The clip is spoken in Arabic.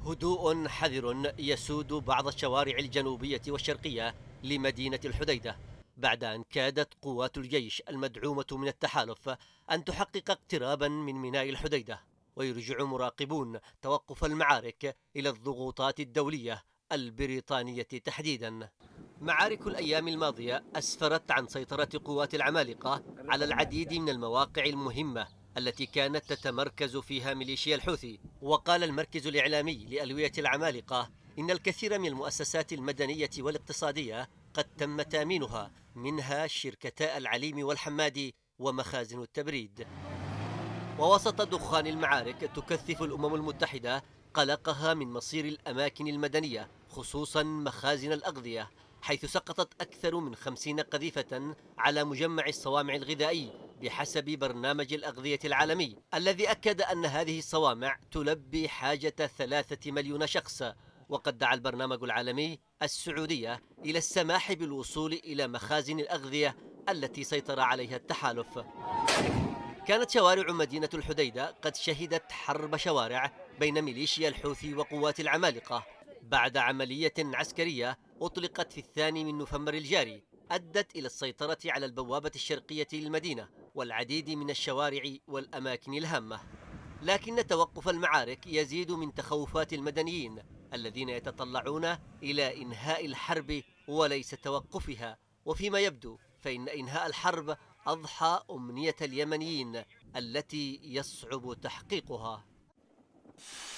هدوء حذر يسود بعض الشوارع الجنوبية والشرقية لمدينة الحديدة بعد أن كادت قوات الجيش المدعومة من التحالف أن تحقق اقترابا من ميناء الحديدة، ويرجع مراقبون توقف المعارك إلى الضغوطات الدولية البريطانية تحديدا. معارك الأيام الماضية أسفرت عن سيطرة قوات العمالقة على العديد من المواقع المهمة التي كانت تتمركز فيها ميليشيا الحوثي. وقال المركز الإعلامي لألوية العمالقة إن الكثير من المؤسسات المدنية والاقتصادية قد تم تأمينها، منها شركتا العليم والحمادي ومخازن التبريد. ووسط دخان المعارك تكثف الأمم المتحدة قلقها من مصير الأماكن المدنية، خصوصا مخازن الأغذية، حيث سقطت أكثر من 50 قذيفة على مجمع الصوامع الغذائي بحسب برنامج الأغذية العالمي، الذي أكد أن هذه الصوامع تلبي حاجة 3 مليون شخص. وقد دعا البرنامج العالمي السعودية إلى السماح بالوصول إلى مخازن الأغذية التي سيطر عليها التحالف. كانت شوارع مدينة الحديدة قد شهدت حرب شوارع بين ميليشيا الحوثي وقوات العمالقة بعد عملية عسكرية أطلقت في 2 نوفمبر الجاري، أدت إلى السيطرة على البوابة الشرقية للمدينة والعديد من الشوارع والأماكن الهامة. لكن توقف المعارك يزيد من تخوفات المدنيين الذين يتطلعون إلى إنهاء الحرب وليس توقفها، وفيما يبدو فإن إنهاء الحرب أضحى أمنية اليمنيين التي يصعب تحقيقها.